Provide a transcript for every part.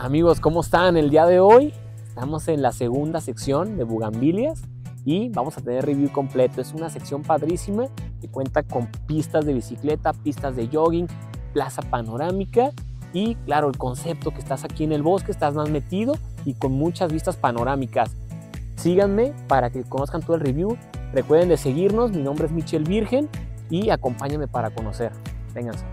Amigos, ¿cómo están? El día de hoy estamos en la segunda sección de bugambilias y vamos a tener review completo. Es una sección padrísima que cuenta con pistas de bicicleta, pistas de jogging, plaza panorámica y claro, el concepto que estás aquí en el bosque, estás más metido y con muchas vistas panorámicas. Síganme para que conozcan todo el review. Recuerden de seguirnos, mi nombre es Michel Virgen y acompáñenme para conocer. Vénganse.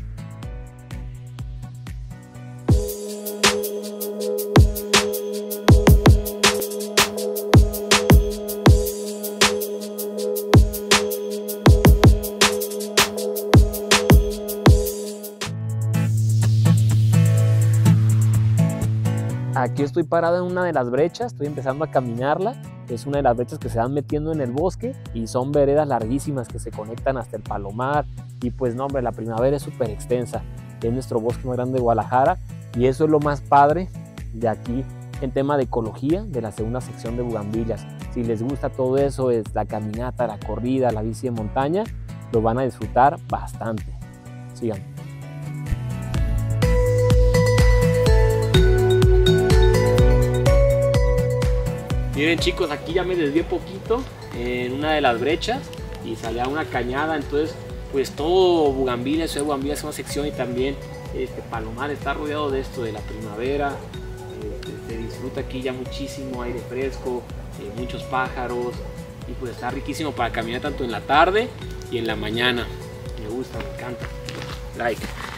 Aquí estoy parado en una de las brechas, estoy empezando a caminarla. Es una de las brechas que se van metiendo en el bosque y son veredas larguísimas que se conectan hasta el Palomar. Y pues no, hombre, la primavera es súper extensa. Es nuestro bosque más grande de Guadalajara y eso es lo más padre de aquí en tema de ecología de la segunda sección de bugambilias. Si les gusta todo eso, es la caminata, la corrida, la bici de montaña, lo van a disfrutar bastante. Síganme. Miren chicos, aquí ya me desvié poquito en una de las brechas y salía una cañada, entonces pues todo bugambilias, Ciudad de Bugambilias es una sección y también Palomar está rodeado de esto, de la primavera, se disfruta aquí ya muchísimo aire fresco, muchos pájaros y pues está riquísimo para caminar tanto en la tarde y en la mañana. Me gusta, me encanta. Like.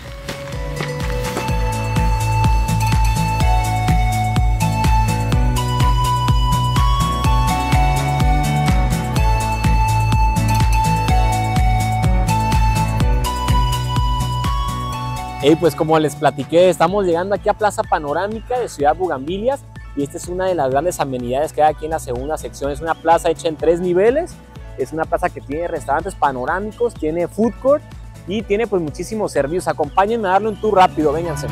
Pues como les platiqué, estamos llegando aquí a Plaza Panorámica de Ciudad Bugambilias y esta es una de las grandes amenidades que hay aquí en la segunda sección. Es una plaza hecha en 3 niveles, es una plaza que tiene restaurantes panorámicos, tiene food court y tiene pues muchísimos servicios. Acompáñenme a darle un tour rápido, vénganse.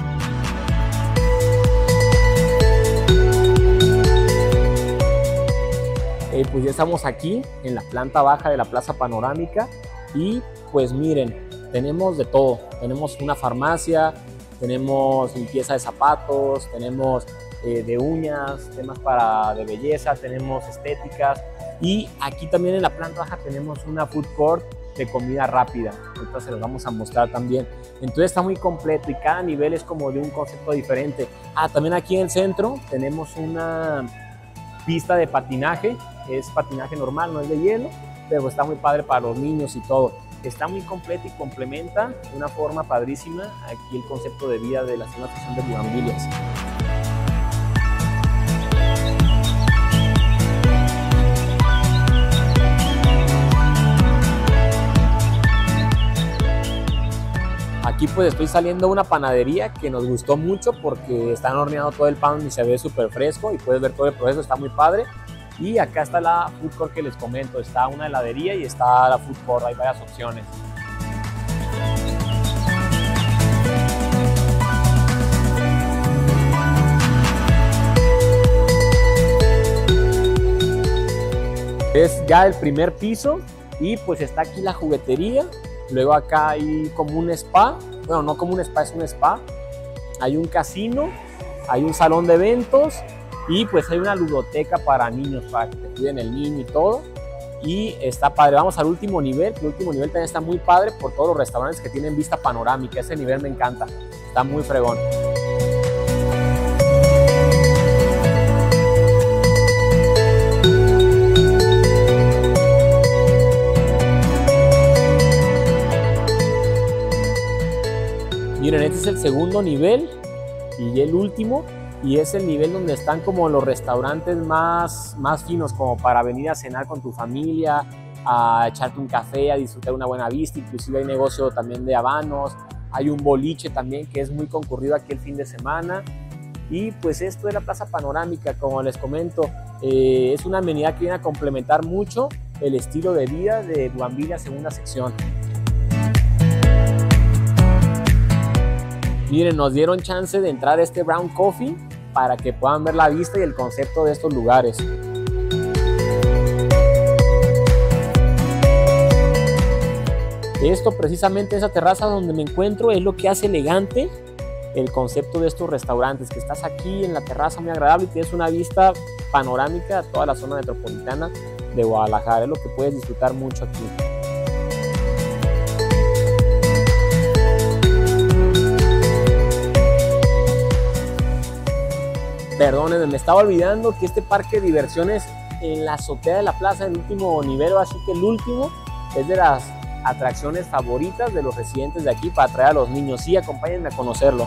Pues ya estamos aquí en la planta baja de la Plaza Panorámica y pues miren, tenemos de todo, tenemos una farmacia, tenemos limpieza de zapatos, tenemos de uñas, temas de belleza, tenemos estéticas y aquí también en la planta baja tenemos una food court de comida rápida, ahorita se los vamos a mostrar también. Entonces está muy completo y cada nivel es como de un concepto diferente. También aquí en el centro tenemos una pista de patinaje, es patinaje normal, no es de hielo, pero está muy padre para los niños y todo. Está muy completo y complementa de una forma padrísima aquí el concepto de vida de la segunda sección de bugambilias. Aquí pues estoy saliendo a una panadería que nos gustó mucho porque están horneando todo el pan y se ve súper fresco y puedes ver todo el proceso, está muy padre. Y acá está la food court que les comento, está una heladería y está la food court, hay varias opciones. Es ya el primer piso y pues está aquí la juguetería, luego acá hay como un spa, bueno no como un spa, es un spa, hay un casino, hay un salón de eventos, y pues hay una ludoteca para niños, para que te cuiden el niño y todo. Y está padre. Vamos al último nivel, que el último nivel también está muy padre por todos los restaurantes que tienen vista panorámica. Ese nivel me encanta, está muy fregón. Miren, este es el segundo nivel y el último. Y es el nivel donde están como los restaurantes más finos, como para venir a cenar con tu familia, a echarte un café, a disfrutar una buena vista. Inclusive hay negocio también de habanos, hay un boliche también que es muy concurrido aquí el fin de semana. Y pues esto es la Plaza Panorámica, como les comento, es una amenidad que viene a complementar mucho el estilo de vida de Bugambilias segunda sección. Miren, nos dieron chance de entrar a este Brown Coffee para que puedan ver la vista y el concepto de estos lugares. Esto precisamente, esa terraza donde me encuentro, es lo que hace elegante el concepto de estos restaurantes, que estás aquí en la terraza muy agradable y tienes una vista panorámica a toda la zona metropolitana de Guadalajara. Es lo que puedes disfrutar mucho aquí. Perdónenme, me estaba olvidando que este parque de diversiones en la azotea de la plaza, en el último nivel, así que el último, es de las atracciones favoritas de los residentes de aquí para atraer a los niños. Sí, acompáñenme a conocerlo.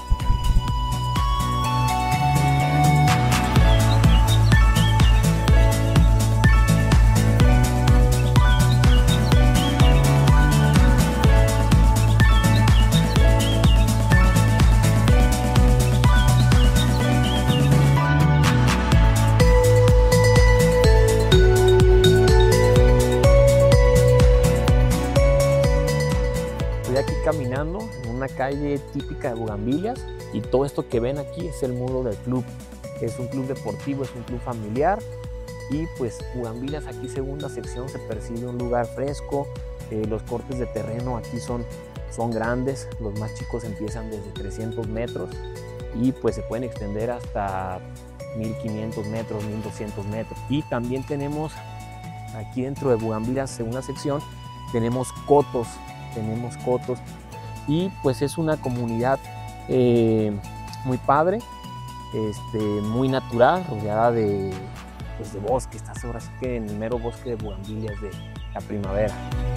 Aquí caminando en una calle típica de Bugambilias y todo esto que ven aquí es el muro del club. Es un club deportivo, es un club familiar y pues Bugambilias aquí segunda sección se percibe un lugar fresco. Los cortes de terreno aquí son grandes, los más chicos empiezan desde 300 metros y pues se pueden extender hasta 1500 metros, 1200 metros. Y también tenemos aquí dentro de Bugambilias segunda sección tenemos cotos y pues es una comunidad muy padre, muy natural, rodeada de bosque. Estás ahora sí que en el mero bosque de Bugambilias de la primavera.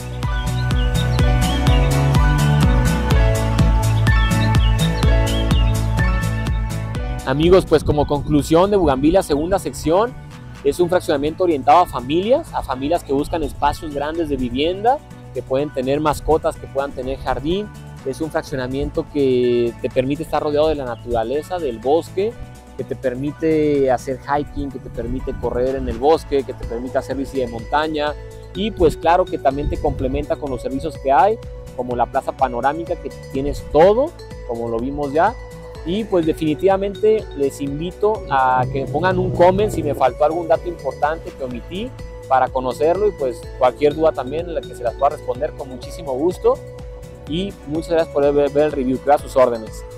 Amigos, pues como conclusión de Bugambilias segunda sección, es un fraccionamiento orientado a familias que buscan espacios grandes de vivienda, que pueden tener mascotas, que puedan tener jardín. Es un fraccionamiento que te permite estar rodeado de la naturaleza, del bosque, que te permite hacer hiking, que te permite correr en el bosque, que te permite hacer bici de montaña y pues claro que también te complementa con los servicios que hay, como la plaza panorámica, que tienes todo, como lo vimos ya. Y pues definitivamente les invito a que me pongan un comment si me faltó algún dato importante que omití, para conocerlo, y pues cualquier duda también en la que se las pueda responder con muchísimo gusto. Y muchas gracias por ver el review, queda a sus órdenes.